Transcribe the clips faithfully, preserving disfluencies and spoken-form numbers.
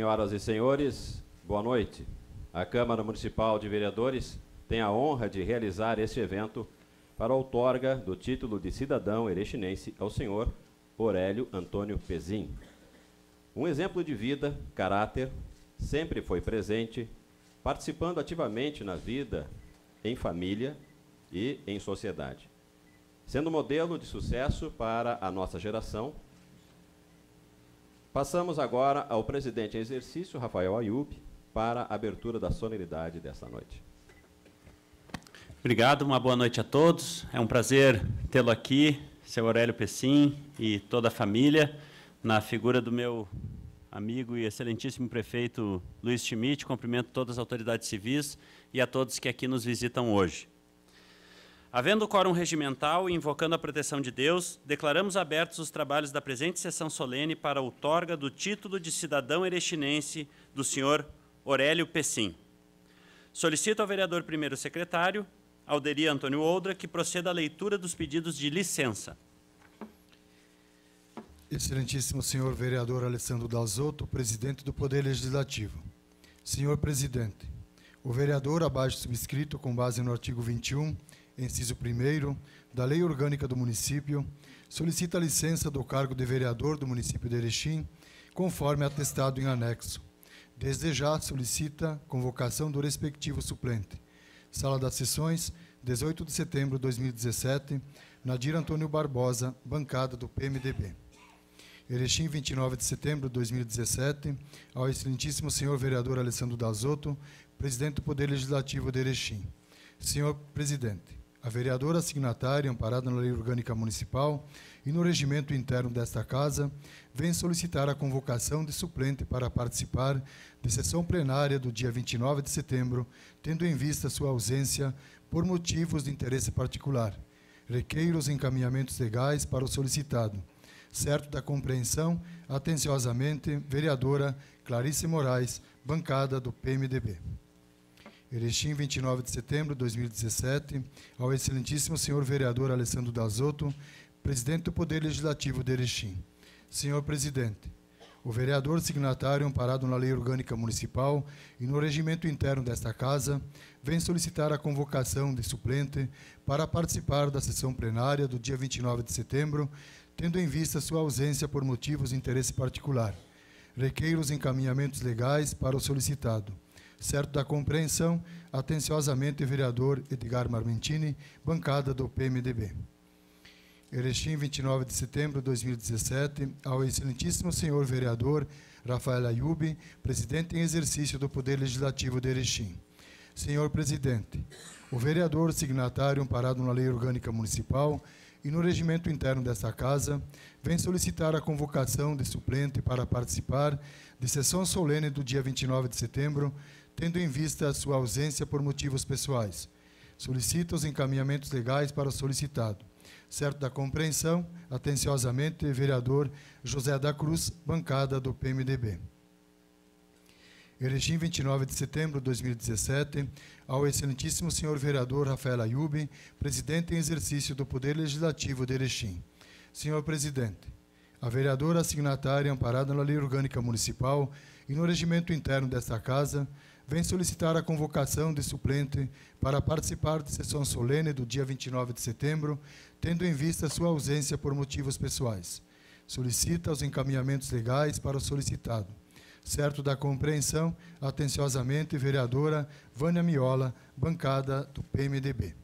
Senhoras e senhores, boa noite. A Câmara Municipal de Vereadores tem a honra de realizar este evento para a outorga do título de cidadão erechinense ao senhor Aurélio Antônio Pezin. Um exemplo de vida, caráter, sempre foi presente, participando ativamente na vida, em família e em sociedade. Sendo modelo de sucesso para a nossa geração, passamos agora ao presidente em exercício, Rafael Ayub, para a abertura da solenidade desta noite. Obrigado, uma boa noite a todos. É um prazer tê-lo aqui, seu Aurélio Pezin e toda a família, na figura do meu amigo e excelentíssimo prefeito Luiz Schmidt. Cumprimento todas as autoridades civis e a todos que aqui nos visitam hoje. Havendo o quórum regimental e invocando a proteção de Deus, declaramos abertos os trabalhos da presente sessão solene para a outorga do título de cidadão erechinense do senhor Aurélio Pezin. Solicito ao vereador primeiro secretário, Alderi Antônio Oldra, que proceda à leitura dos pedidos de licença. Excelentíssimo senhor vereador Alessandro Dalzotto, presidente do Poder Legislativo. Senhor presidente, o vereador abaixo subscrito, com base no artigo vinte e um, inciso primeiro, da Lei Orgânica do Município, solicita a licença do cargo de vereador do município de Erechim, conforme atestado em anexo. Desde já solicita convocação do respectivo suplente. Sala das Sessões, dezoito de setembro de dois mil e dezessete, Nadir Antônio Barbosa, bancada do P M D B. Erechim, vinte e nove de setembro de dois mil e dezessete, ao excelentíssimo senhor vereador Alessandro Dalzotto, presidente do Poder Legislativo de Erechim. Senhor presidente, a vereadora signatária, amparada na Lei Orgânica Municipal e no regimento interno desta Casa, vem solicitar a convocação de suplente para participar de sessão plenária do dia vinte e nove de setembro, tendo em vista sua ausência por motivos de interesse particular. Requeiro os encaminhamentos legais para o solicitado. Certo da compreensão, atenciosamente, vereadora Clarice Moraes, bancada do P M D B. Erechim, vinte e nove de setembro de dois mil e dezessete, ao excelentíssimo senhor vereador Alessandro Dalzotto, presidente do Poder Legislativo de Erechim. Senhor presidente, o vereador signatário, amparado na Lei Orgânica Municipal e no regimento interno desta Casa, vem solicitar a convocação de suplente para participar da sessão plenária do dia vinte e nove de setembro, tendo em vista sua ausência por motivos de interesse particular. Requeiro os encaminhamentos legais para o solicitado. Certo da compreensão, atenciosamente, vereador Edgar Marmentini, bancada do P M D B. Erechim, vinte e nove de setembro de dois mil e dezessete, ao excelentíssimo senhor vereador Rafael Ayub, presidente em exercício do Poder Legislativo de Erechim. Senhor presidente, o vereador signatário, amparado na Lei Orgânica Municipal e no regimento interno desta Casa, vem solicitar a convocação de suplente para participar de sessão solene do dia vinte e nove de setembro, tendo em vista a sua ausência por motivos pessoais. Solicita os encaminhamentos legais para o solicitado. Certo da compreensão, atenciosamente, vereador José da Cruz, bancada do P M D B. Erechim, vinte e nove de setembro de dois mil e dezessete, ao excelentíssimo senhor vereador Rafael Ayub, presidente em exercício do Poder Legislativo de Erechim. Senhor presidente, a vereadora signatária, amparada na Lei Orgânica Municipal e no regimento interno desta Casa, vem solicitar a convocação de suplente para participar de sessão solene do dia vinte e nove de setembro, tendo em vista sua ausência por motivos pessoais. Solicita os encaminhamentos legais para o solicitado. Certo da compreensão, atenciosamente, vereadora Vânia Miola, bancada do P M D B.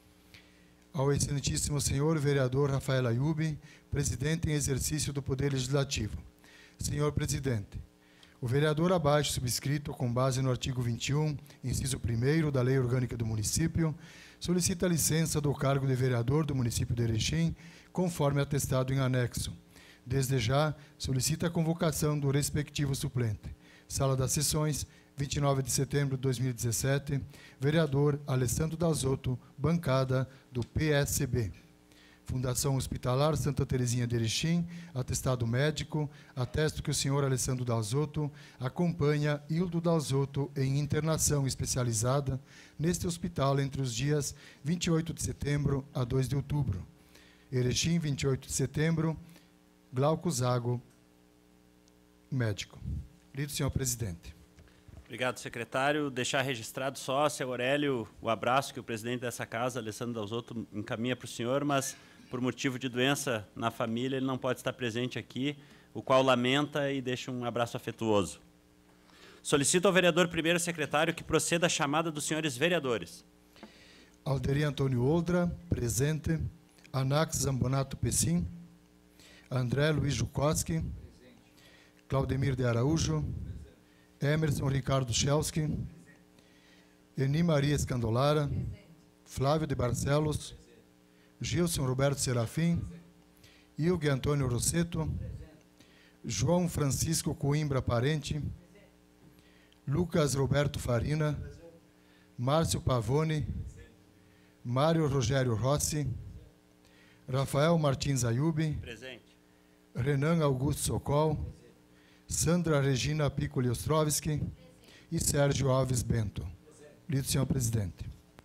Ao excelentíssimo senhor vereador Rafael Ayub, presidente em exercício do Poder Legislativo. Senhor presidente, o vereador abaixo subscrito, com base no artigo vinte e um, inciso primeiro da Lei Orgânica do Município, solicita a licença do cargo de vereador do município de Erechim, conforme atestado em anexo. Desde já, solicita a convocação do respectivo suplente. Sala das Sessões, vinte e nove de setembro de dois mil e dezessete, vereador Alessandro Dalzotto, bancada do P S B. Fundação Hospitalar Santa Terezinha de Erechim, atestado médico, atesto que o senhor Alessandro Dalzotto acompanha Hildo Dalzotto em internação especializada neste hospital entre os dias vinte e oito de setembro a dois de outubro. Erechim, vinte e oito de setembro, Glauco Zago, médico. Lido, senhor presidente. Obrigado, secretário. Deixar registrado só, seu Aurélio, o abraço que o presidente dessa casa, Alessandro Dalzotto, encaminha para o senhor, mas por motivo de doença na família ele não pode estar presente aqui, o qual lamenta e deixa um abraço afetuoso. Solicito ao vereador primeiro secretário que proceda à chamada dos senhores vereadores. Alderi Antônio Oldra, presente. Anax Zambonato Pessim. André Luiz Jukoski. Claudemir de Araújo. Emerson Ricardo Schelski. Eni Maria Escandolara. Flávio de Barcelos. Gilson Roberto Serafim. Ilgue Antônio Rosseto. João Francisco Coimbra Parente. Lucas Roberto Farina. Márcio Pavone. Mário Rogério Rossi. Rafael Martins Ayubi. Presente. Renan Augusto Sokol. Sandra Regina Piccoli Ostrovski. E Sérgio Alves Bento. Lido, senhor presidente.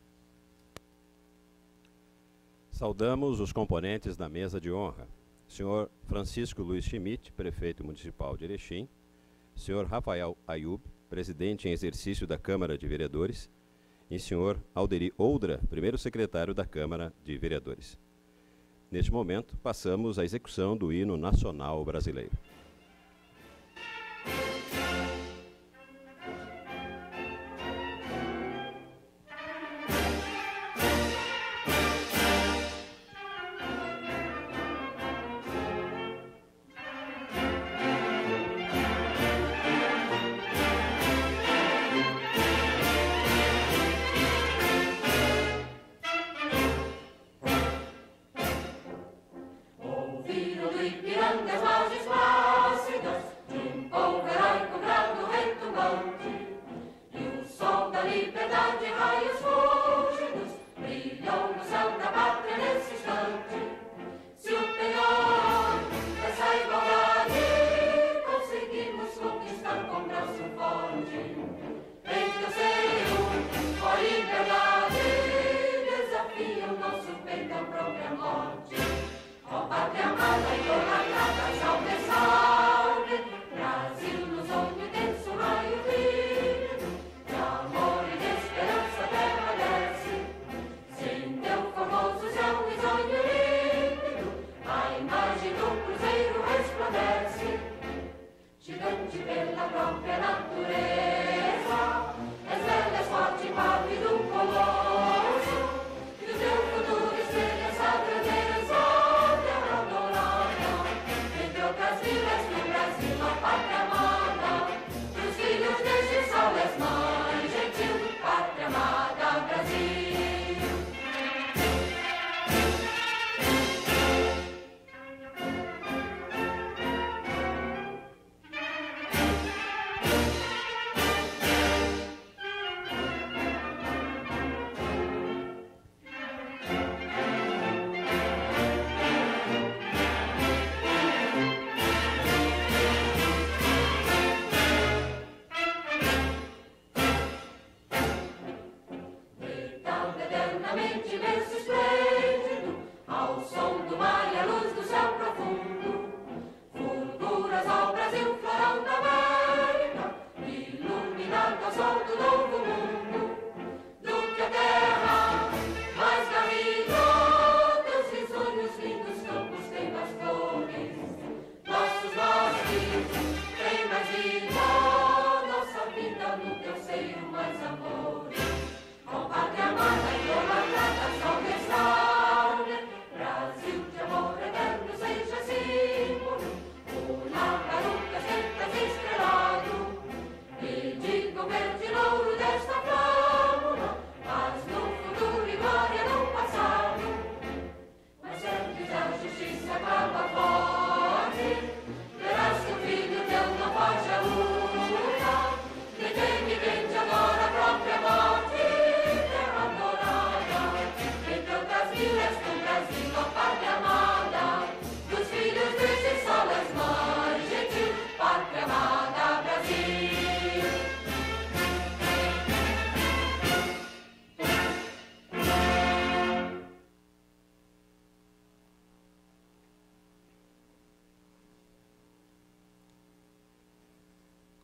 Saudamos os componentes da mesa de honra. Senhor Francisco Luiz Schmidt, prefeito municipal de Erechim. Senhor Rafael Ayub, presidente em exercício da Câmara de Vereadores. E senhor Alderi Oldra, primeiro secretário da Câmara de Vereadores. Neste momento, passamos à execução do hino nacional brasileiro. Ouviram do Ipiranga as vozes claras.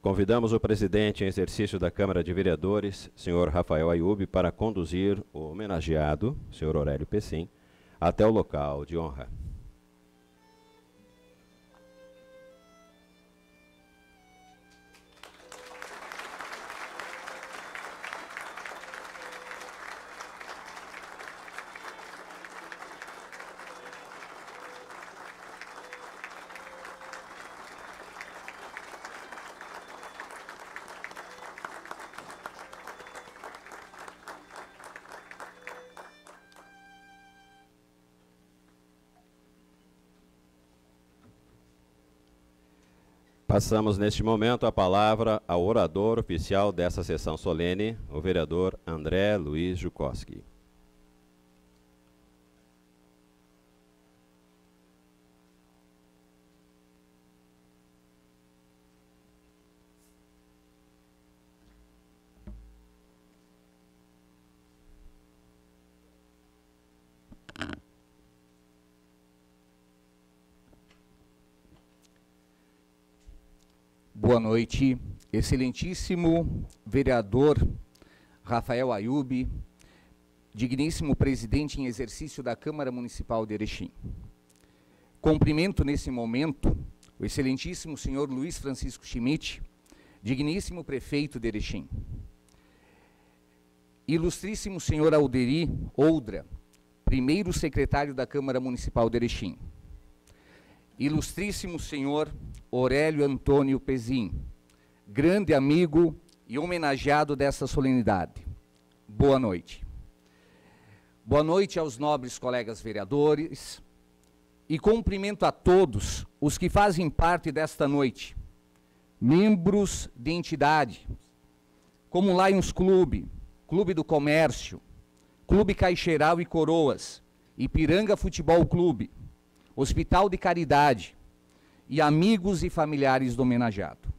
Convidamos o presidente em exercício da Câmara de Vereadores, senhor Rafael Ayub, para conduzir o homenageado, senhor Aurélio Pessim, até o local de honra. Passamos neste momento a palavra ao orador oficial dessa sessão solene, o vereador André Luiz Jukoski. Boa noite, excelentíssimo vereador Rafael Ayub, digníssimo presidente em exercício da Câmara Municipal de Erechim. Cumprimento nesse momento o excelentíssimo senhor Luiz Francisco Schmidt, digníssimo prefeito de Erechim. Ilustríssimo senhor Alderi Oldra, primeiro secretário da Câmara Municipal de Erechim. Ilustríssimo senhor Aurélio Antônio Pessim, grande amigo e homenageado dessa solenidade. Boa noite. Boa noite aos nobres colegas vereadores e cumprimento a todos os que fazem parte desta noite, membros de entidade, como Lions Clube, Clube do Comércio, Clube Caixeiral e Coroas, Ipiranga Futebol Clube, Hospital de Caridade e amigos e familiares do homenageado.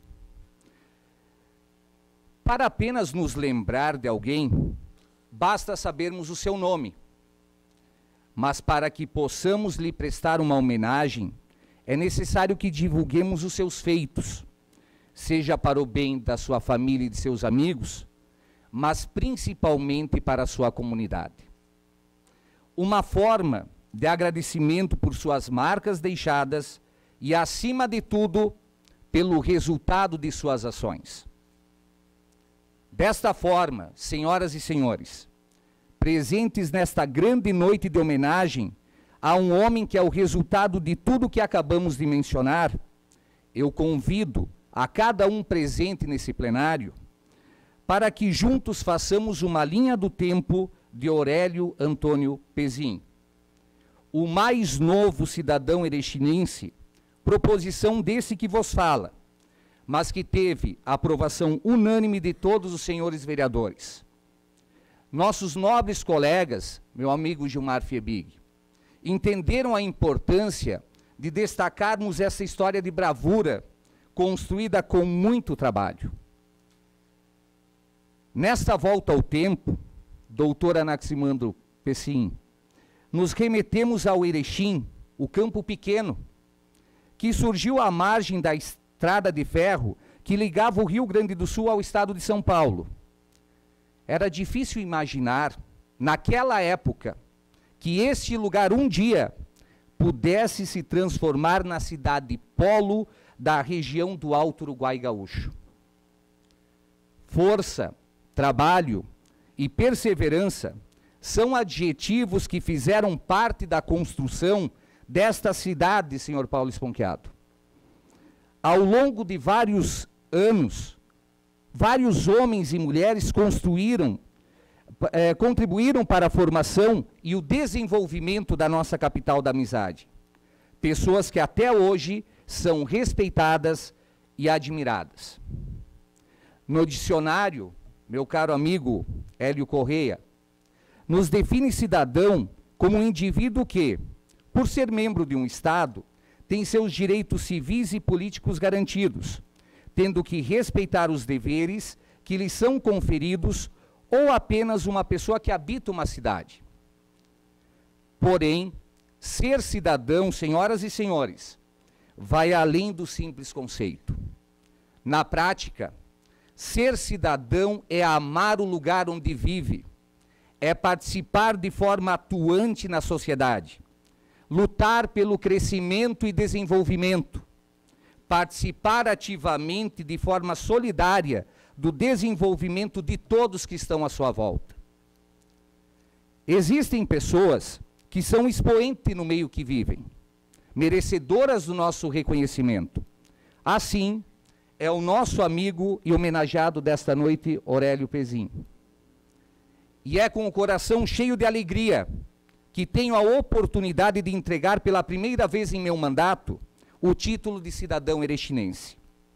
Para apenas nos lembrar de alguém, basta sabermos o seu nome. Mas para que possamos lhe prestar uma homenagem, é necessário que divulguemos os seus feitos, seja para o bem da sua família e de seus amigos, mas principalmente para a sua comunidade. Uma forma de agradecimento por suas marcas deixadas e, acima de tudo, pelo resultado de suas ações. Desta forma, senhoras e senhores, presentes nesta grande noite de homenagem a um homem que é o resultado de tudo que acabamos de mencionar, eu convido a cada um presente nesse plenário para que juntos façamos uma linha do tempo de Aurélio Antônio Pessim, o mais novo cidadão erechinense, proposição desse que vos fala, mas que teve a aprovação unânime de todos os senhores vereadores. Nossos nobres colegas, meu amigo Gilmar Fiebig, entenderam a importância de destacarmos essa história de bravura construída com muito trabalho. Nesta volta ao tempo, doutor Anaximandro Pessim, nos remetemos ao Erechim, o Campo Pequeno, que surgiu à margem da estrada de ferro que ligava o Rio Grande do Sul ao estado de São Paulo. Era difícil imaginar, naquela época, que este lugar um dia pudesse se transformar na cidade polo da região do Alto Uruguai Gaúcho. Força, trabalho e perseverança são adjetivos que fizeram parte da construção desta cidade, senhor Paulo Esponquiado. Ao longo de vários anos, vários homens e mulheres construíram, eh, contribuíram para a formação e o desenvolvimento da nossa capital da amizade. Pessoas que até hoje são respeitadas e admiradas. No dicionário, meu caro amigo Hélio Correia, nos define cidadão como um indivíduo que, por ser membro de um Estado, tem seus direitos civis e políticos garantidos, tendo que respeitar os deveres que lhe são conferidos, ou apenas uma pessoa que habita uma cidade. Porém, ser cidadão, senhoras e senhores, vai além do simples conceito. Na prática, ser cidadão é amar o lugar onde vive, é participar de forma atuante na sociedade, lutar pelo crescimento e desenvolvimento, participar ativamente de forma solidária do desenvolvimento de todos que estão à sua volta. Existem pessoas que são expoentes no meio que vivem, merecedoras do nosso reconhecimento. Assim, é o nosso amigo e homenageado desta noite, Aurélio Pezin. E é com o coração cheio de alegria que tenho a oportunidade de entregar pela primeira vez em meu mandato o título de cidadão erechinense.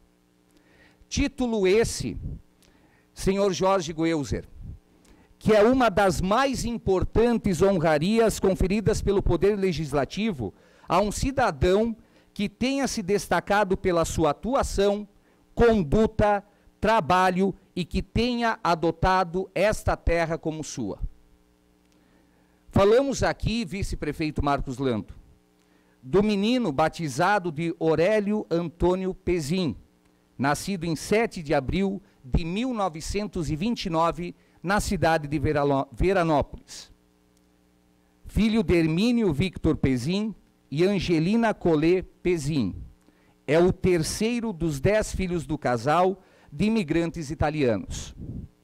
Título esse, senhor Jorge Goeuser, que é uma das mais importantes honrarias conferidas pelo Poder Legislativo a um cidadão que tenha se destacado pela sua atuação, conduta, trabalho e que tenha adotado esta terra como sua. Falamos aqui, vice-prefeito Marcos Lando, do menino batizado de Aurélio Antônio Pezin, nascido em sete de abril de mil novecentos e vinte e nove, na cidade de Veranópolis. Filho de Hermínio Victor Pezin e Angelina Collet Pezin. É o terceiro dos dez filhos do casal de imigrantes italianos.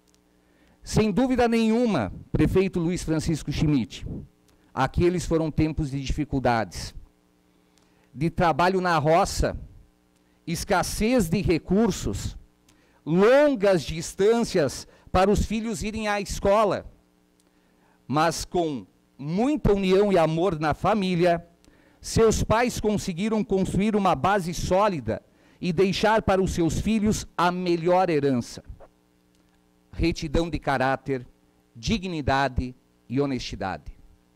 Sem dúvida nenhuma, prefeito Luiz Francisco Schmidt, aqueles foram tempos de dificuldades, de trabalho na roça, escassez de recursos, longas distâncias para os filhos irem à escola, mas com muita união e amor na família, seus pais conseguiram construir uma base sólida e deixar para os seus filhos a melhor herança: retidão de caráter, dignidade e honestidade.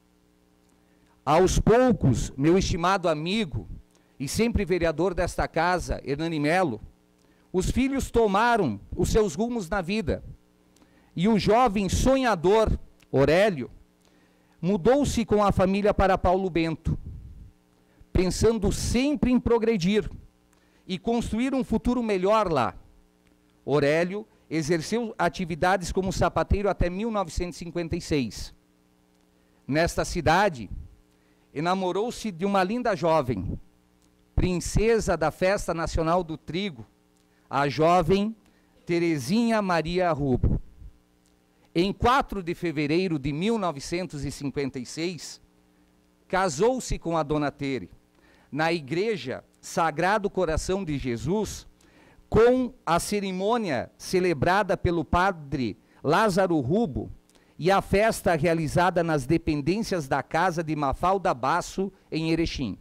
Aos poucos, meu estimado amigo e sempre vereador desta casa, Hernani Melo, os filhos tomaram os seus rumos na vida. E o jovem sonhador, Aurélio, mudou-se com a família para Paulo Bento, pensando sempre em progredir e construir um futuro melhor lá. Aurélio exerceu atividades como sapateiro até mil novecentos e cinquenta e seis. Nesta cidade, enamorou-se de uma linda jovem, princesa da Festa Nacional do Trigo, a jovem Terezinha Maria Rubo. Em quatro de fevereiro de mil novecentos e cinquenta e seis, casou-se com a dona Tere, na igreja Sagrado Coração de Jesus, com a cerimônia celebrada pelo padre Lázaro Rubo e a festa realizada nas dependências da casa de Mafalda Basso, em Erechim.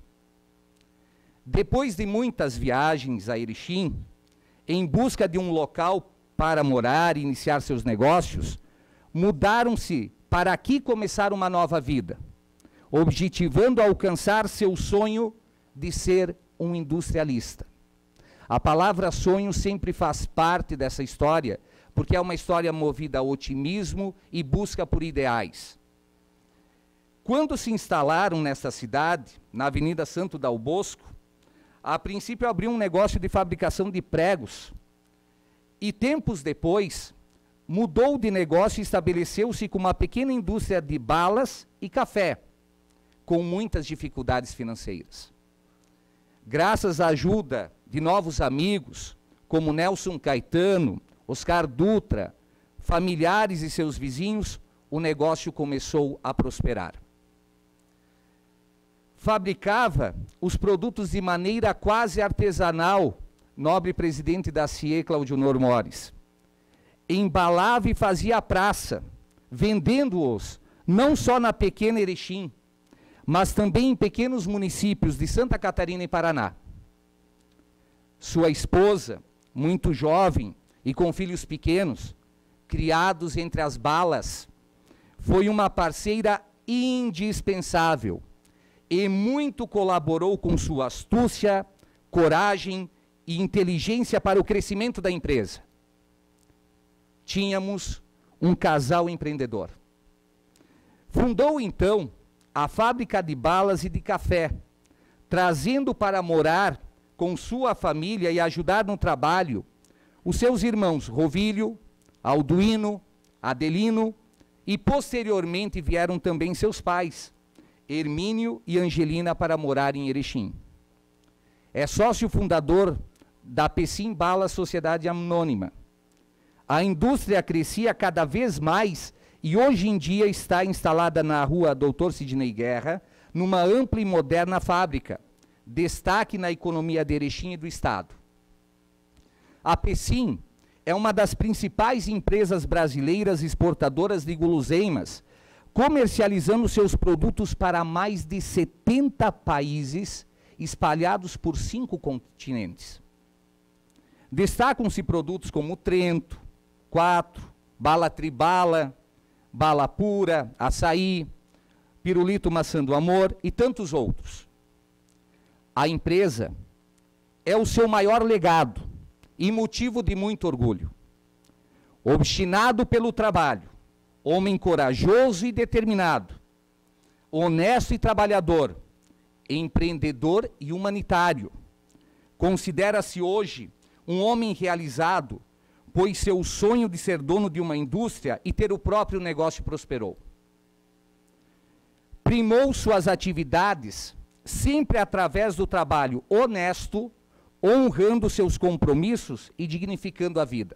Depois de muitas viagens a Erechim, em busca de um local para morar e iniciar seus negócios, mudaram-se para aqui começar uma nova vida, objetivando alcançar seu sonho de ser um industrialista. A palavra sonho sempre faz parte dessa história, porque é uma história movida a otimismo e busca por ideais. Quando se instalaram nesta cidade, na Avenida Santo Dal Bosco, a princípio abriu um negócio de fabricação de pregos, e tempos depois mudou de negócio e estabeleceu-se com uma pequena indústria de balas e café, com muitas dificuldades financeiras. Graças à ajuda de novos amigos, como Nelson Caetano, Oscar Dutra, familiares e seus vizinhos, o negócio começou a prosperar. Fabricava os produtos de maneira quase artesanal, nobre presidente da C I E, Claudio Mores. Embalava e fazia a praça, vendendo-os não só na pequena Erechim, mas também em pequenos municípios de Santa Catarina e Paraná. Sua esposa, muito jovem e com filhos pequenos, criados entre as balas, foi uma parceira indispensável e muito colaborou com sua astúcia, coragem e inteligência para o crescimento da empresa. Tínhamos um casal empreendedor. Fundou, então, a fábrica de balas e de café, trazendo para morar com sua família e ajudar no trabalho os seus irmãos Rovílio, Alduino, Adelino, e posteriormente vieram também seus pais, Hermínio e Angelina, para morar em Erechim. É sócio fundador da Pecim Bala Sociedade Anônima. A indústria crescia cada vez mais e hoje em dia está instalada na rua doutor Sidney Guerra, numa ampla e moderna fábrica, destaque na economia de Erechim e do Estado. A Pecim é uma das principais empresas brasileiras exportadoras de guloseimas, comercializando seus produtos para mais de setenta países, espalhados por cinco continentes. Destacam-se produtos como Trento, Quatro, Bala Tribala, Bala Pura, Açaí, Pirulito Maçã do Amor e tantos outros. A empresa é o seu maior legado e motivo de muito orgulho. Obstinado pelo trabalho, homem corajoso e determinado, honesto e trabalhador, empreendedor e humanitário. Considera-se hoje um homem realizado, pois seu sonho de ser dono de uma indústria e ter o próprio negócio prosperou. Primou suas atividades sempre através do trabalho honesto, honrando seus compromissos e dignificando a vida.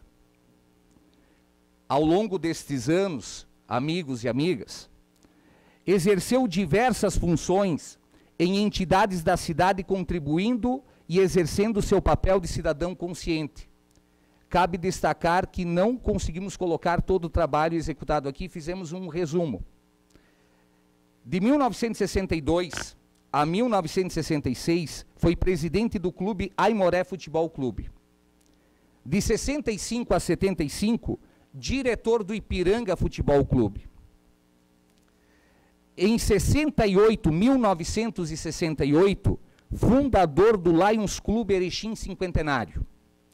Ao longo destes anos, amigos e amigas, exerceu diversas funções em entidades da cidade, contribuindo e exercendo seu papel de cidadão consciente. Cabe destacar que não conseguimos colocar todo o trabalho executado aqui, fizemos um resumo. De mil novecentos e sessenta e dois a mil novecentos e sessenta e seis, foi presidente do clube Aimoré Futebol Clube. De sessenta e cinco a setenta e cinco, diretor do Ipiranga Futebol Clube. Em sessenta e oito, mil novecentos e sessenta e oito, fundador do Lions Clube Erechim Cinquentenário.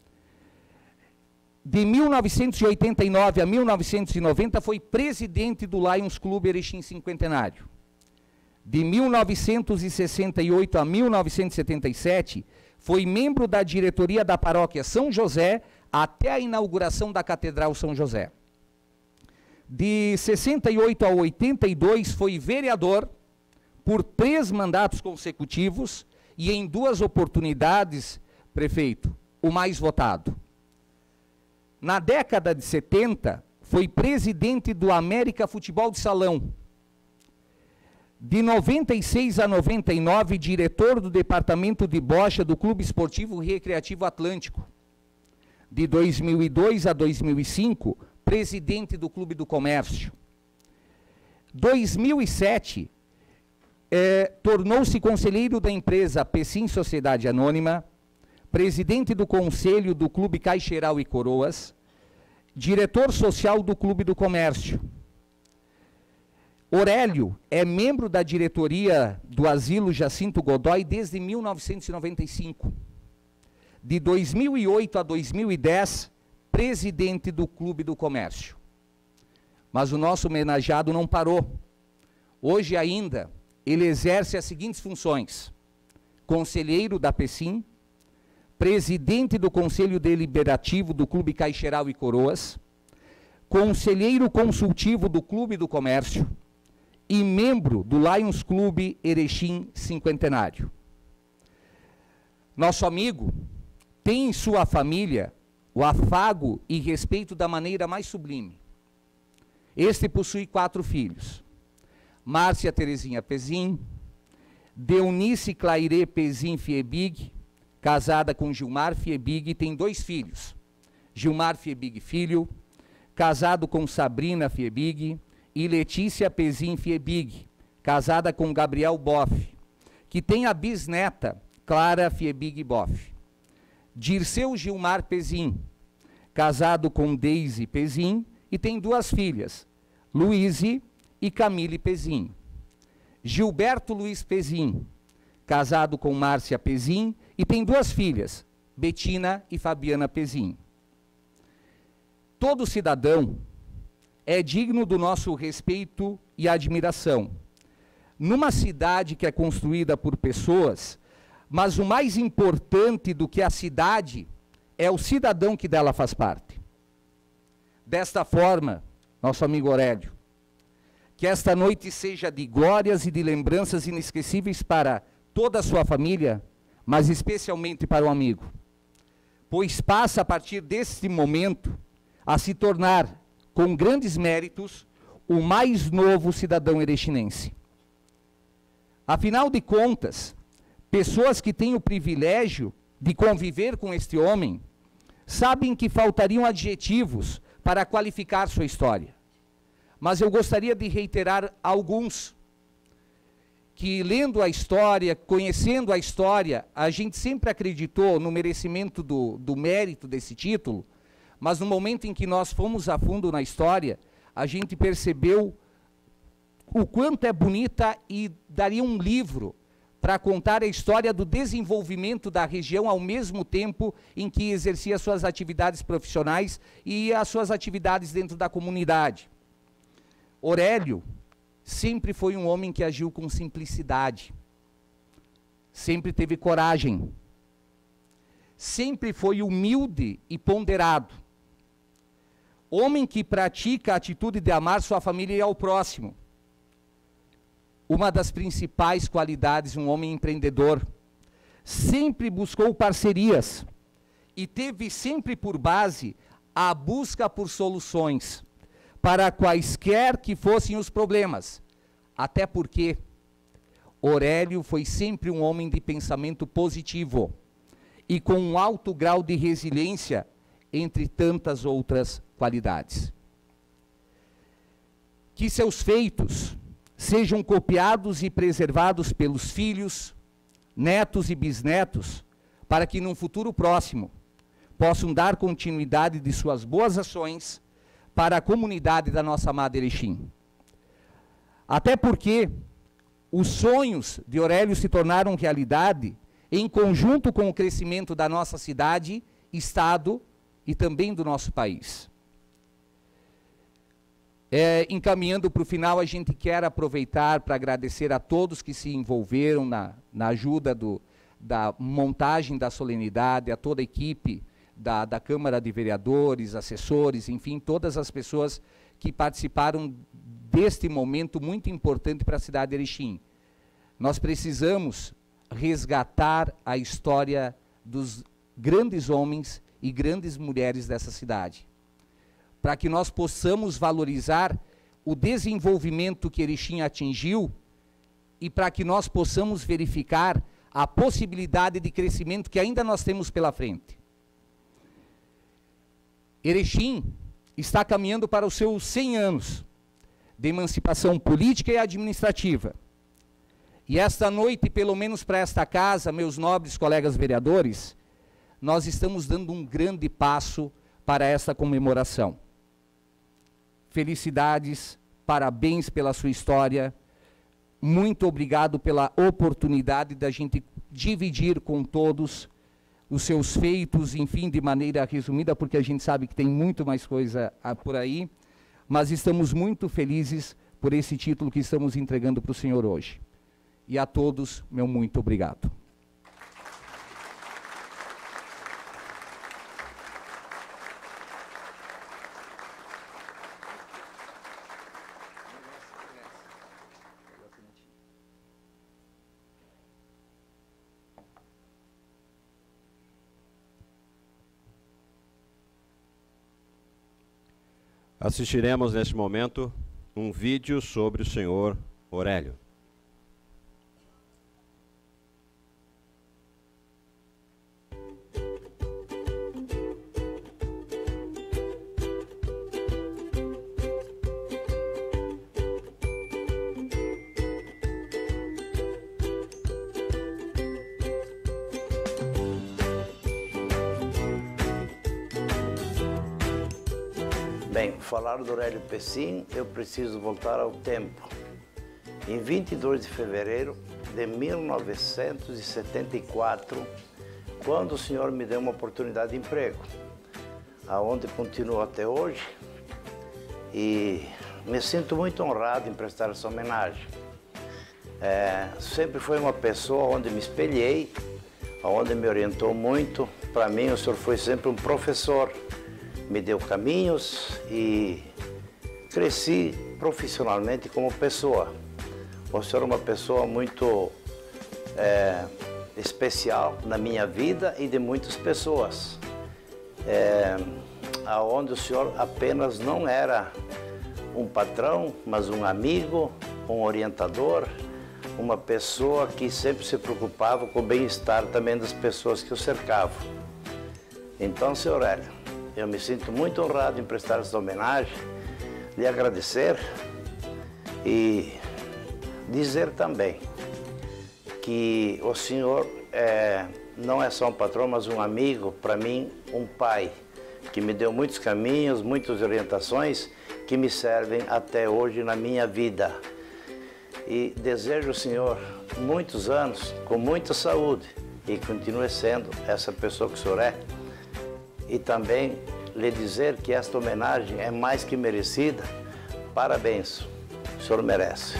De mil novecentos e oitenta e nove a mil novecentos e noventa, foi presidente do Lions Clube Erechim Cinquentenário. De mil novecentos e sessenta e oito a mil novecentos e setenta e sete, foi membro da diretoria da paróquia São José até a inauguração da Catedral São José. De sessenta e oito a oitenta e dois, foi vereador por três mandatos consecutivos e em duas oportunidades, prefeito, o mais votado. Na década de setenta, foi presidente do América Futebol de Salão. De noventa e seis a noventa e nove, diretor do departamento de bocha do Clube Esportivo Recreativo Atlântico. De dois mil e dois a dois mil e cinco, presidente do Clube do Comércio. dois mil e sete, eh, tornou-se conselheiro da empresa Pecim Sociedade Anônima, presidente do conselho do Clube Caixeiral e Coroas, diretor social do Clube do Comércio. Aurélio é membro da diretoria do Asilo Jacinto Godoy desde mil novecentos e noventa e cinco. De dois mil e oito a dois mil e dez, presidente do Clube do Comércio. Mas o nosso homenageado não parou. Hoje ainda, ele exerce as seguintes funções: conselheiro da Pecim, presidente do Conselho Deliberativo do Clube Caixeiral e Coroas, conselheiro consultivo do Clube do Comércio e membro do Lions Clube Erechim Cinquentenário. Nosso amigo tem em sua família o afago e respeito da maneira mais sublime. Este possui quatro filhos: Márcia Terezinha Pezin, Deunice Clairê Pezin Fiebig, casada com Gilmar Fiebig, e tem dois filhos: Gilmar Fiebig Filho, casado com Sabrina Fiebig, e Letícia Pezin Fiebig, casada com Gabriel Boff, que tem a bisneta Clara Fiebig Boff. Dirceu Gilmar Pezin, casado com Deise Pezin, e tem duas filhas, Luíse e Camille Pezin. Gilberto Luiz Pezin, casado com Márcia Pezin, e tem duas filhas, Betina e Fabiana Pezin. Todo cidadão é digno do nosso respeito e admiração. Numa cidade que é construída por pessoas, mas o mais importante do que a cidade é o cidadão que dela faz parte. Desta forma, nosso amigo Aurélio, que esta noite seja de glórias e de lembranças inesquecíveis para toda a sua família, mas especialmente para o amigo, pois passa a partir deste momento a se tornar, com grandes méritos, o mais novo cidadão erechinense. Afinal de contas, pessoas que têm o privilégio de conviver com este homem, sabem que faltariam adjetivos para qualificar sua história. Mas eu gostaria de reiterar alguns, que lendo a história, conhecendo a história, a gente sempre acreditou no merecimento do, do mérito desse título, mas no momento em que nós fomos a fundo na história, a gente percebeu o quanto é bonita e daria um livro para contar a história do desenvolvimento da região ao mesmo tempo em que exercia suas atividades profissionais e as suas atividades dentro da comunidade. Aurélio sempre foi um homem que agiu com simplicidade, sempre teve coragem, sempre foi humilde e ponderado. Homem que pratica a atitude de amar sua família e ao próximo. Uma das principais qualidades de um homem empreendedor. Sempre buscou parcerias e teve sempre por base a busca por soluções para quaisquer que fossem os problemas. Até porque Aurélio foi sempre um homem de pensamento positivo e com um alto grau de resiliência, entre tantas outras qualidades. Que seus feitos sejam copiados e preservados pelos filhos, netos e bisnetos, para que num futuro próximo possam dar continuidade de suas boas ações para a comunidade da nossa amada Erechim. Até porque os sonhos de Aurélio se tornaram realidade em conjunto com o crescimento da nossa cidade, estado e também do nosso país. É, encaminhando para o final, a gente quer aproveitar para agradecer a todos que se envolveram na, na ajuda do, da montagem da solenidade, a toda a equipe da, da Câmara de Vereadores, assessores, enfim, todas as pessoas que participaram deste momento muito importante para a cidade de Erechim. Nós precisamos resgatar a história dos grandes homens e grandes mulheres dessa cidade, para que nós possamos valorizar o desenvolvimento que Erechim atingiu e para que nós possamos verificar a possibilidade de crescimento que ainda nós temos pela frente. Erechim está caminhando para os seus cem anos de emancipação política e administrativa. E esta noite, pelo menos para esta casa, meus nobres colegas vereadores, nós estamos dando um grande passo para esta comemoração. Felicidades, parabéns pela sua história, muito obrigado pela oportunidade da gente dividir com todos os seus feitos, enfim, de maneira resumida, porque a gente sabe que tem muito mais coisa por aí, mas estamos muito felizes por esse título que estamos entregando para o senhor hoje. E a todos, meu muito obrigado. Assistiremos neste momento um vídeo sobre o senhor Aurélio. Bem, falar do Aurélio Pessim, eu preciso voltar ao tempo. Em vinte e dois de fevereiro de mil novecentos e setenta e quatro, quando o senhor me deu uma oportunidade de emprego, aonde continuo até hoje, e me sinto muito honrado em prestar essa homenagem. É, sempre foi uma pessoa onde me espelhei, onde me orientou muito, para mim o senhor foi sempre um professor, me deu caminhos e cresci profissionalmente como pessoa. O senhor é uma pessoa muito é, especial na minha vida e de muitas pessoas, é, aonde o senhor apenas não era um patrão, mas um amigo, um orientador, uma pessoa que sempre se preocupava com o bem-estar também das pessoas que o cercavam. Então, senhor Hélio, eu me sinto muito honrado em prestar essa homenagem, lhe agradecer e dizer também que o senhor é, não é só um patrão, mas um amigo, para mim, um pai, que me deu muitos caminhos, muitas orientações que me servem até hoje na minha vida. E desejo ao senhor muitos anos, com muita saúde, e continue sendo essa pessoa que o senhor é. E também lhe dizer que esta homenagem é mais que merecida. Parabéns, o senhor merece.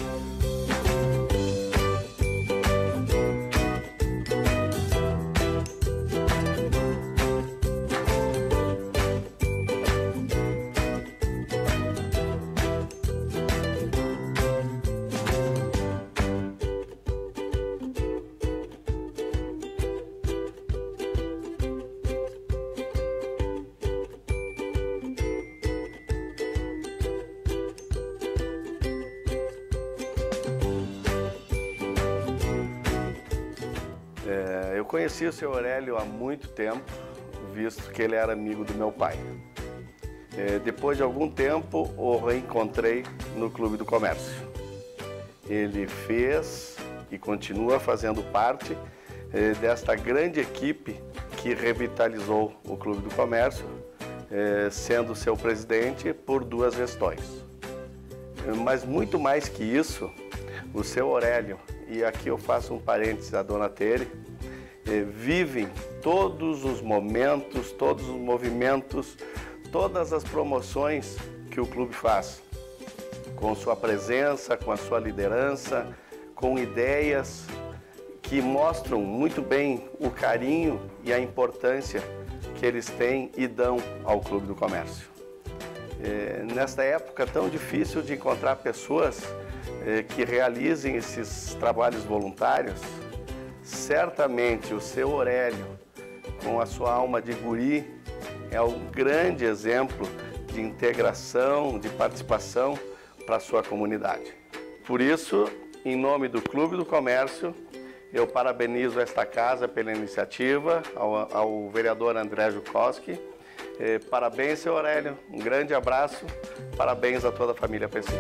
Eu conheci o senhor Aurélio há muito tempo, visto que ele era amigo do meu pai. Depois de algum tempo, o reencontrei no Clube do Comércio. Ele fez e continua fazendo parte desta grande equipe que revitalizou o Clube do Comércio, sendo seu presidente por duas gestões. Mas muito mais que isso, o seu Aurélio, e aqui eu faço um parênteses à dona Tere, vivem todos os momentos, todos os movimentos, todas as promoções que o clube faz, com sua presença, com a sua liderança, com ideias que mostram muito bem o carinho e a importância que eles têm e dão ao Clube do Comércio. É, nesta época tão difícil de encontrar pessoas é, que realizem esses trabalhos voluntários, certamente o seu Aurélio, com a sua alma de guri, é um grande exemplo de integração, de participação para a sua comunidade. Por isso, em nome do Clube do Comércio, eu parabenizo esta casa pela iniciativa, ao, ao vereador André Jukoski. Eh, parabéns, seu Aurélio, um grande abraço, parabéns a toda a família Pessim.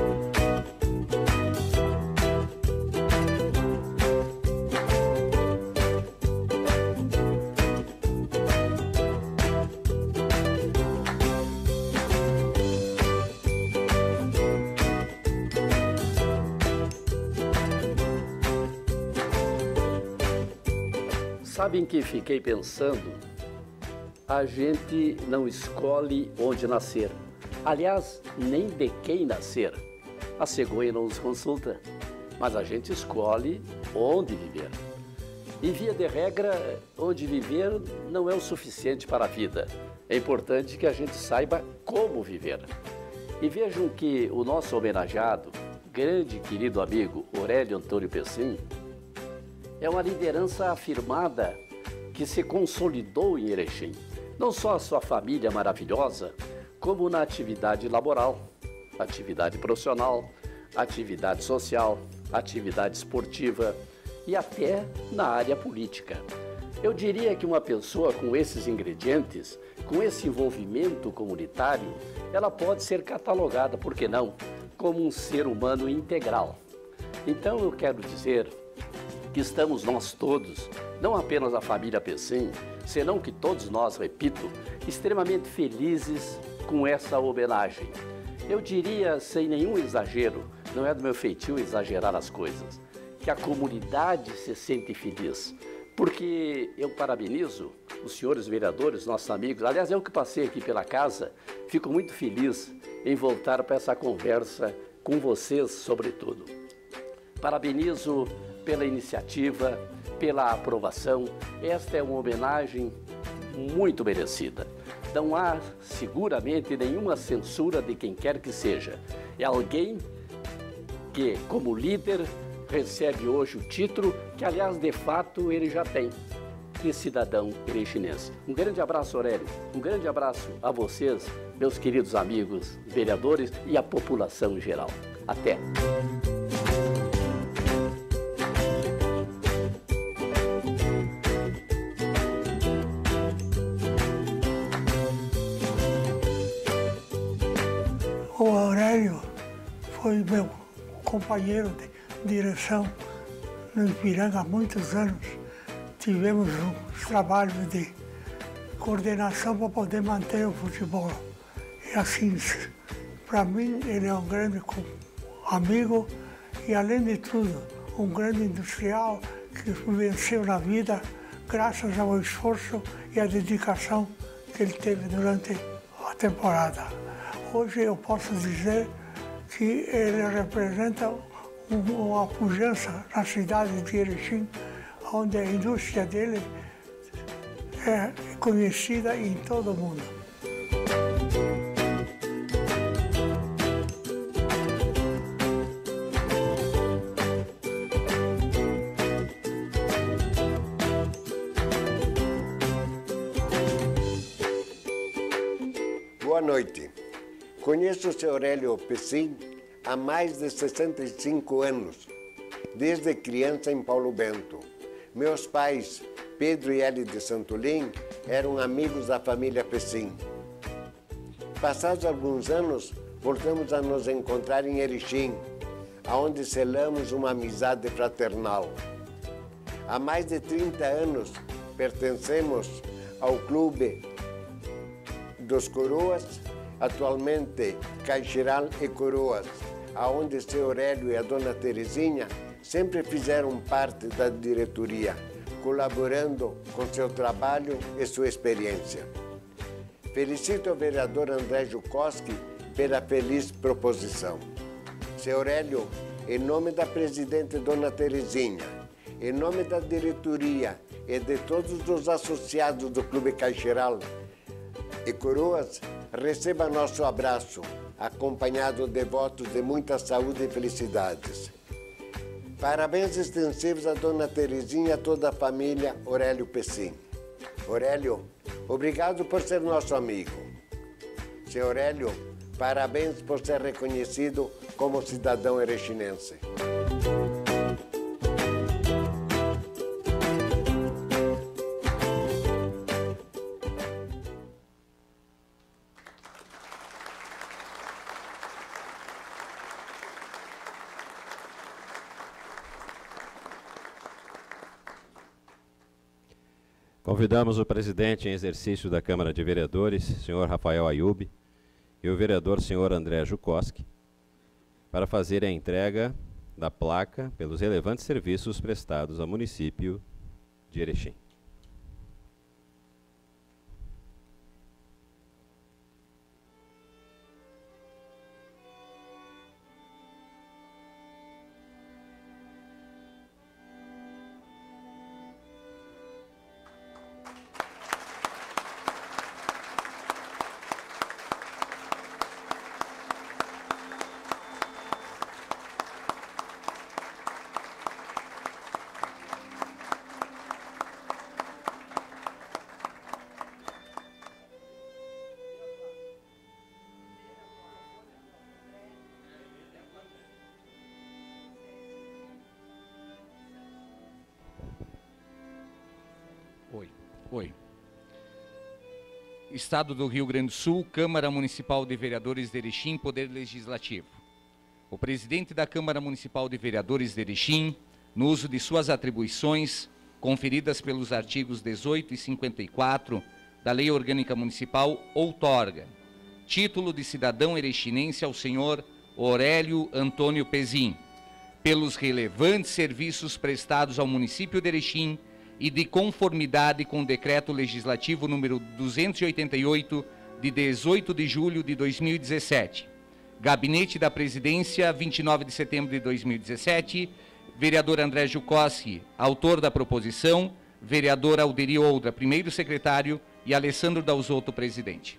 Sabem que fiquei pensando, a gente não escolhe onde nascer. Aliás, nem de quem nascer. A cegonha não nos consulta, mas a gente escolhe onde viver. E via de regra, onde viver não é o suficiente para a vida. É importante que a gente saiba como viver. E vejam que o nosso homenageado, grande e querido amigo Aurélio Antônio Pessim, é uma liderança afirmada que se consolidou em Erechim. Não só a sua família maravilhosa, como na atividade laboral, atividade profissional, atividade social, atividade esportiva e até na área política. Eu diria que uma pessoa com esses ingredientes, com esse envolvimento comunitário, ela pode ser catalogada, por que não, como um ser humano integral. Então eu quero dizer que estamos nós todos, não apenas a família Pessim, senão que todos nós, repito, extremamente felizes com essa homenagem. Eu diria, sem nenhum exagero, não é do meu feitio exagerar as coisas, que a comunidade se sente feliz, porque eu parabenizo os senhores vereadores, nossos amigos, aliás, eu que passei aqui pela casa, fico muito feliz em voltar para essa conversa com vocês, sobretudo. Parabenizo pela iniciativa, pela aprovação. Esta é uma homenagem muito merecida. Não há seguramente nenhuma censura de quem quer que seja. É alguém que, como líder, recebe hoje o título que, aliás, de fato, ele já tem, de cidadão erechinense. Um grande abraço, Aurélio. Um grande abraço a vocês, meus queridos amigos vereadores e a população em geral. Até! O Aurélio foi meu companheiro de direção no Ipiranga há muitos anos. Tivemos uns trabalhos de coordenação para poder manter o futebol. E assim, para mim, ele é um grande amigo e, além de tudo, um grande industrial que venceu na vida graças ao esforço e à dedicação que ele teve durante a temporada. Hoje eu posso dizer que ele representa uma pujança na cidade de Erechim, onde a indústria dele é conhecida em todo o mundo. Boa noite. Conheço o senhor Aurélio Pessim há mais de sessenta e cinco anos, desde criança em Paulo Bento. Meus pais, Pedro e Eli de Santolim, eram amigos da família Pessim. Passados alguns anos, voltamos a nos encontrar em Erechim, onde selamos uma amizade fraternal. Há mais de trinta anos, pertencemos ao Clube dos Coroas, atualmente Caixeral e Coroas, aonde seu Aurélio e a dona Terezinha sempre fizeram parte da diretoria, colaborando com seu trabalho e sua experiência. Felicito o vereador André Jukoski pela feliz proposição. Seu Aurélio, em nome da presidente dona Terezinha, em nome da diretoria e de todos os associados do Clube Caixeral e Coroas, receba nosso abraço, acompanhado de votos de muita saúde e felicidades. Parabéns extensivos a dona Terezinha e a toda a família Aurélio Pessim. Aurélio, obrigado por ser nosso amigo. Seu Aurélio, parabéns por ser reconhecido como cidadão erechinense. Convidamos o presidente em exercício da Câmara de Vereadores, senhor Rafael Ayub, e o vereador senhor André Jukoski, para fazer a entrega da placa pelos relevantes serviços prestados ao município de Erechim. Oi, oi. Estado do Rio Grande do Sul, Câmara Municipal de Vereadores de Erechim, Poder Legislativo. O presidente da Câmara Municipal de Vereadores de Erechim, no uso de suas atribuições, conferidas pelos artigos dezoito e cinquenta e quatro da Lei Orgânica Municipal, outorga título de cidadão erechinense ao senhor Aurélio Antônio Pessim, pelos relevantes serviços prestados ao município de Erechim e de conformidade com o Decreto Legislativo número duzentos e oitenta e oito, de dezoito de julho de dois mil e dezessete. Gabinete da Presidência, vinte e nove de setembro de dois mil e dezessete. Vereador André Jukoski, autor da proposição. Vereador Alderi Oldra, primeiro secretário. e Alessandro Dalzotto, presidente.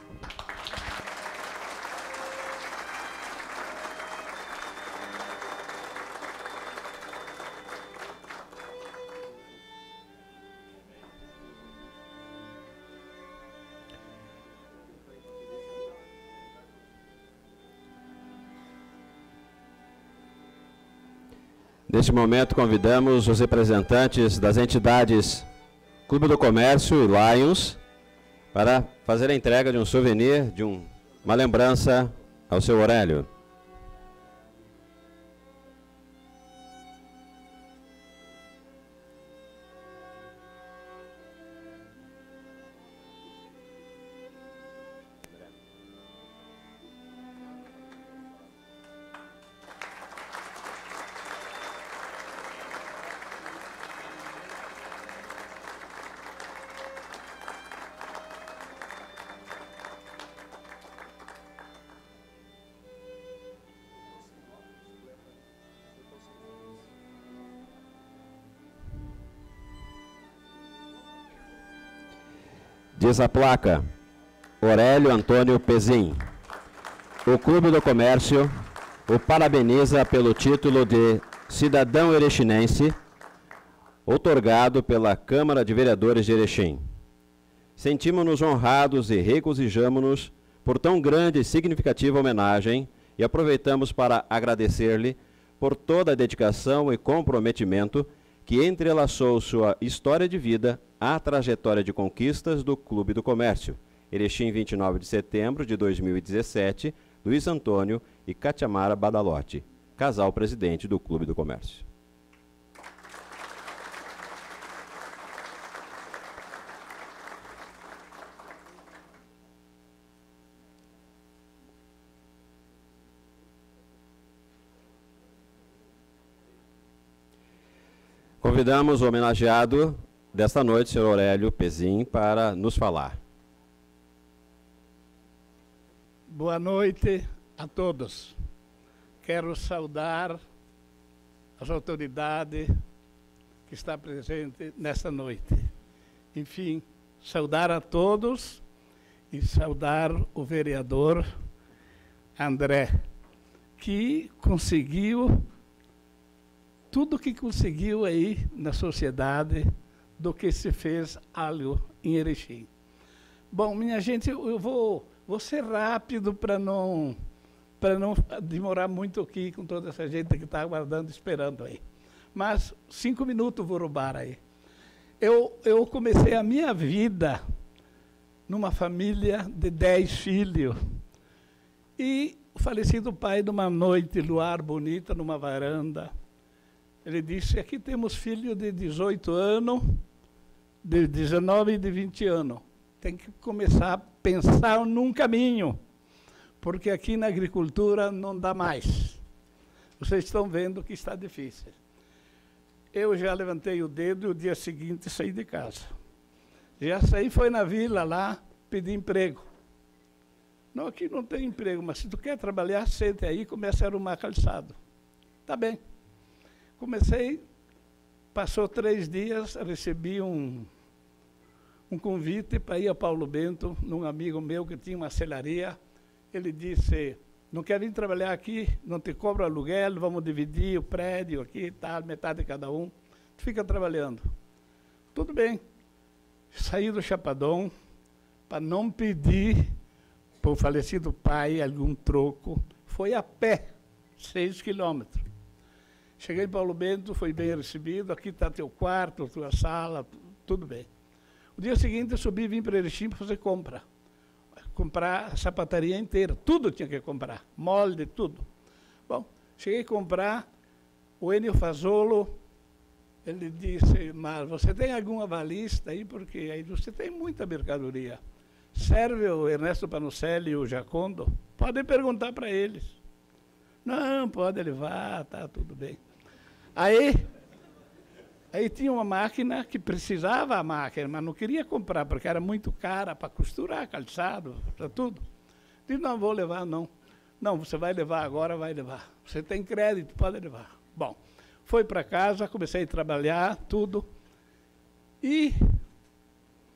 Neste momento, convidamos os representantes das entidades Clube do Comércio e Lions para fazer a entrega de um souvenir, de um, uma lembrança ao seu Aurélio. Diz a placa, Aurélio Antônio Pezin. O Clube do Comércio o parabeniza pelo título de cidadão erechinense, outorgado pela Câmara de Vereadores de Erechim. Sentimos-nos honrados e regozijamo-nos por tão grande e significativa homenagem e aproveitamos para agradecer-lhe por toda a dedicação e comprometimento que entrelaçou sua história de vida à trajetória de conquistas do Clube do Comércio. Erechim, vinte e nove de setembro de dois mil e dezessete, Luiz Antônio e Catiamara Badalotti, casal presidente do Clube do Comércio. Convidamos o homenageado desta noite, senhor Aurélio Pezin, para nos falar. Boa noite a todos. Quero saudar as autoridades que estão presentes nesta noite. Enfim, saudar a todos e saudar o vereador André, que conseguiu tudo que conseguiu aí na sociedade do que se fez algo em Erechim. Bom, minha gente, eu vou, vou ser rápido para não, para não demorar muito aqui com toda essa gente que está aguardando, esperando aí. Mas cinco minutos vou roubar aí. Eu, eu comecei a minha vida numa família de dez filhos. E o falecido pai, numa noite, luar bonita, numa varanda, ele disse, aqui temos filhos de dezoito anos, de dezenove e de vinte anos. Tem que começar a pensar num caminho, porque aqui na agricultura não dá mais. Vocês estão vendo que está difícil. Eu já levantei o dedo e o dia seguinte saí de casa. Já saí, foi na vila lá, pedi emprego. Não, aqui não tem emprego, mas se tu quer trabalhar, sente aí e comece a arrumar calçado. Tá bem. Comecei, passou três dias, recebi um, um convite para ir a Paulo Bento, num amigo meu que tinha uma celaria. Ele disse, não quer vir trabalhar aqui, não te cobro aluguel, vamos dividir o prédio aqui, tal, metade de cada um. Tu fica trabalhando. Tudo bem. Saí do Chapadão para não pedir para o falecido pai algum troco. Foi a pé, seis quilômetros. Cheguei em Paulo Bento, foi bem recebido, aqui está teu quarto, tua sala, tudo bem. O dia seguinte eu subi e vim para Erechim para fazer compra. Comprar a sapataria inteira, tudo tinha que comprar, molde, tudo. Bom, cheguei a comprar, o Enio Fazolo, ele disse, mas você tem alguma avalista aí? Porque aí você tem muita mercadoria. Serve o Ernesto Panucelli e o Jacondo? Podem perguntar para eles. Não, pode levar, tá tudo bem. Aí, aí tinha uma máquina que precisava a máquina, mas não queria comprar, porque era muito cara para costurar, calçado, para tudo. Disse, não vou levar, não. Não, você vai levar agora, vai levar. Você tem crédito, pode levar. Bom, foi para casa, comecei a trabalhar, tudo. E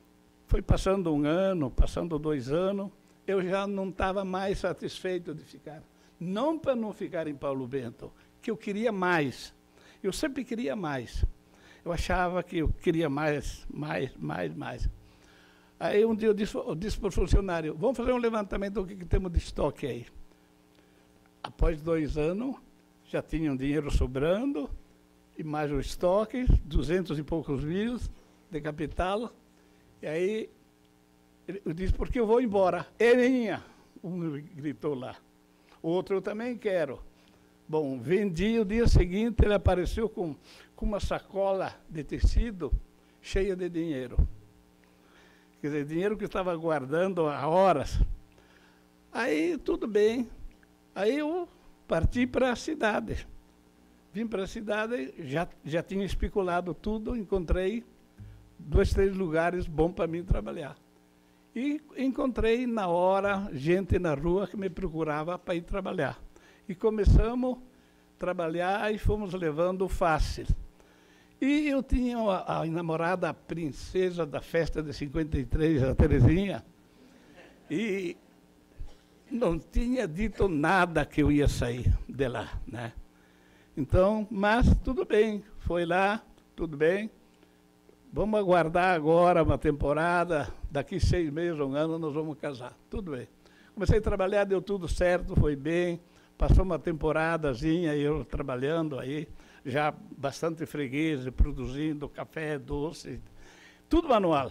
foi passando um ano, passando dois anos, eu já não estava mais satisfeito de ficar. Não para não ficar em Paulo Bento, que eu queria mais. Eu sempre queria mais. Eu achava que eu queria mais, mais, mais, mais. Aí um dia eu disse, eu disse para o funcionário, vamos fazer um levantamento do que, que temos de estoque aí. Após dois anos, já tinha um dinheiro sobrando, e mais o estoque, duzentos e poucos mil de capital. E aí eu disse, porque eu vou embora. Elinha, um gritou lá. O outro, eu também quero. Bom, vendi, o dia seguinte ele apareceu com, com uma sacola de tecido cheia de dinheiro. Quer dizer, dinheiro que eu estava guardando há horas. Aí, tudo bem. Aí eu parti para a cidade. Vim para a cidade, já, já tinha especulado tudo, encontrei dois, três lugares bons para mim trabalhar. E encontrei na hora gente na rua que me procurava para ir trabalhar. E começamos a trabalhar e fomos levando fácil. E eu tinha a, a namorada a princesa da festa de cinquenta e três, a Terezinha, e não tinha dito nada que eu ia sair de lá, né? Então, mas tudo bem, foi lá, tudo bem. Vamos aguardar agora uma temporada, daqui seis meses, um ano, nós vamos casar. Tudo bem. Comecei a trabalhar, deu tudo certo, foi bem. Passou uma temporadazinha, eu trabalhando aí, já bastante freguês, produzindo café, doce, tudo manual.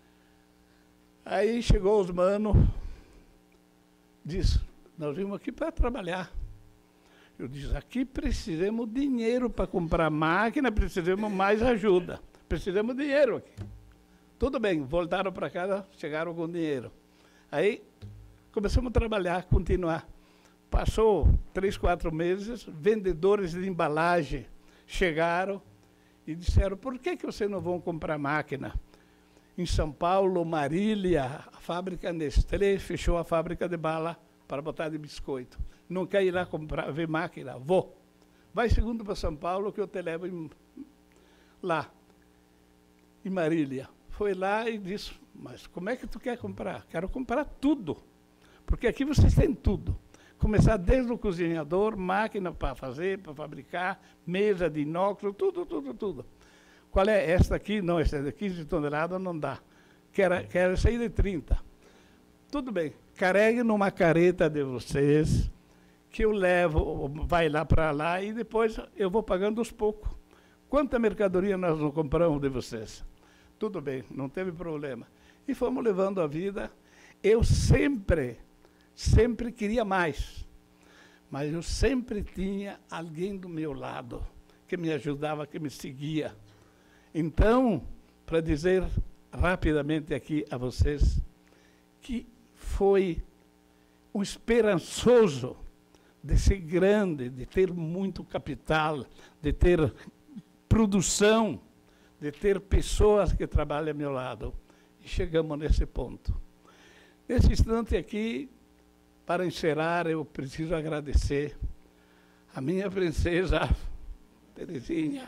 Aí chegou os manos, disse, nós vimos aqui para trabalhar. Eu disse, aqui precisamos de dinheiro para comprar máquina, precisamos mais ajuda. Precisamos de dinheiro aqui. Tudo bem, voltaram para casa, chegaram com dinheiro. Aí começamos a trabalhar, continuar. Passou três, quatro meses, vendedores de embalagem chegaram e disseram, por que, que vocês não vão comprar máquina? Em São Paulo, Marília, a fábrica Nestlé fechou a fábrica de bala para botar de biscoito. Não quer ir lá comprar, ver máquina? Vou. Vai segundo para São Paulo que eu te levo em, lá, em Marília. Foi lá e disse, mas como é que tu quer comprar? Quero comprar tudo, porque aqui vocês têm tudo. Começar desde o cozinhador, máquina para fazer, para fabricar, mesa de inox, tudo, tudo, tudo. Qual é esta aqui? Não, esta é de quinze toneladas, não dá. Quero, quero sair de trinta. Tudo bem, carregue numa careta de vocês, que eu levo, vai lá para lá e depois eu vou pagando aos poucos. Quanta mercadoria nós não compramos de vocês? Tudo bem, não teve problema. E fomos levando a vida. Eu sempre, sempre queria mais, mas eu sempre tinha alguém do meu lado que me ajudava, que me seguia. Então, para dizer rapidamente aqui a vocês, que foi um esperançoso de ser grande, de ter muito capital, de ter produção, de ter pessoas que trabalham ao meu lado. E chegamos nesse ponto. Nesse instante aqui, para encerrar, eu preciso agradecer a minha princesa Terezinha,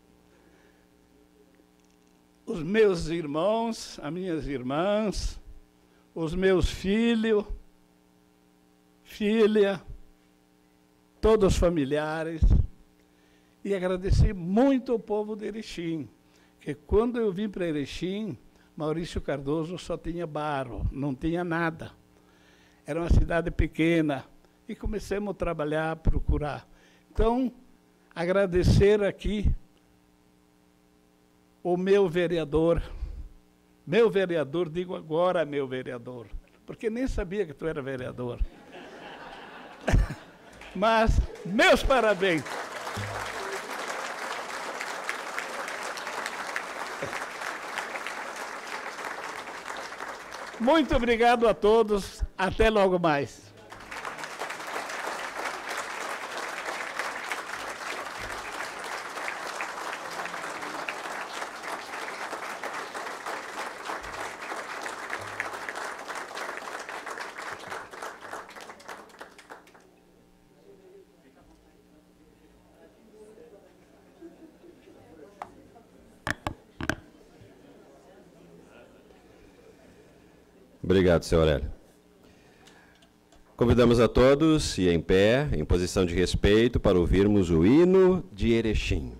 os meus irmãos, as minhas irmãs, os meus filhos, filha, todos os familiares, e agradecer muito ao povo de Erechim, que quando eu vim para Erechim, Maurício Cardoso só tinha barro, não tinha nada. Era uma cidade pequena, e começamos a trabalhar, a procurar. Então, agradecer aqui o meu vereador, meu vereador, digo agora meu vereador, porque nem sabia que tu era vereador. Mas, meus parabéns. Muito obrigado a todos. Até logo mais. Obrigado, senhor Aurélio. Convidamos a todos, e em pé, em posição de respeito, para ouvirmos o hino de Erechim.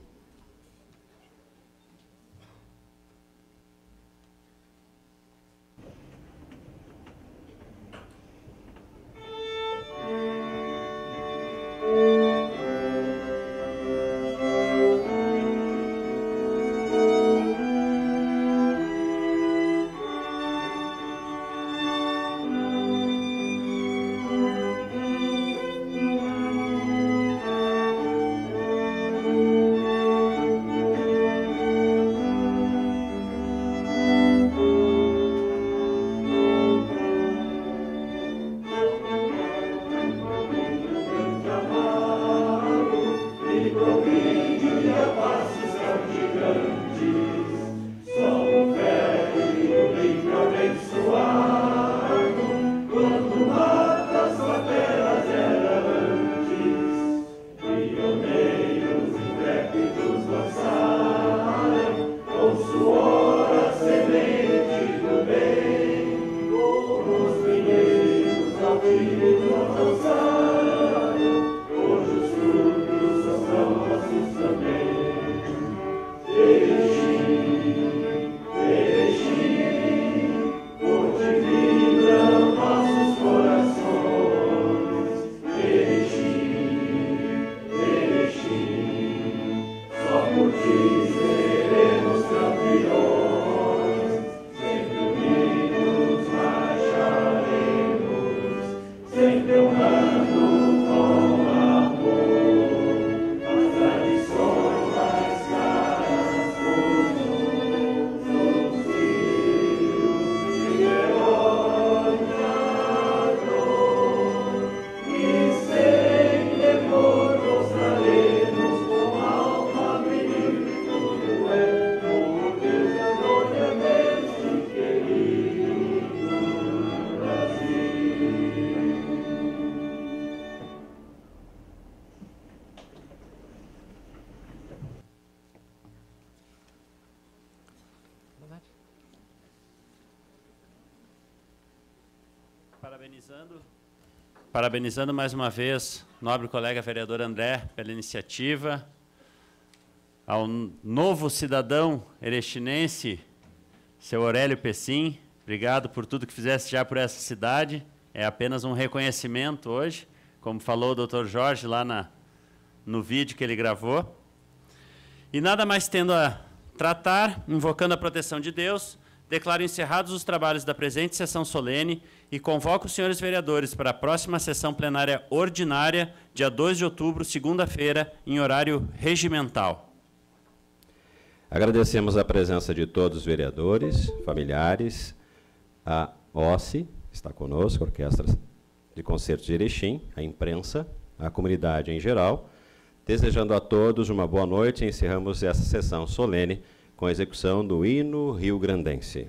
Parabenizando, parabenizando mais uma vez o nobre colega vereador André pela iniciativa, ao novo cidadão erechinense, seu Aurélio Pessim, obrigado por tudo que fizeste já por essa cidade, é apenas um reconhecimento hoje, como falou o doutor Jorge lá na, no vídeo que ele gravou. E nada mais tendo a tratar, invocando a proteção de Deus, declaro encerrados os trabalhos da presente sessão solene e convoco os senhores vereadores para a próxima sessão plenária ordinária, dia dois de outubro, segunda-feira, em horário regimental. Agradecemos a presença de todos os vereadores, familiares, a O S C, que está conosco, a Orquestra de Concertos de Erechim, a imprensa, a comunidade em geral. Desejando a todos uma boa noite, encerramos essa sessão solene com a execução do hino rio-grandense.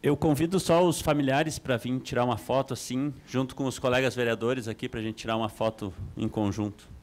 Eu convido só os familiares para vir tirar uma foto assim, junto com os colegas vereadores aqui, para a gente tirar uma foto em conjunto.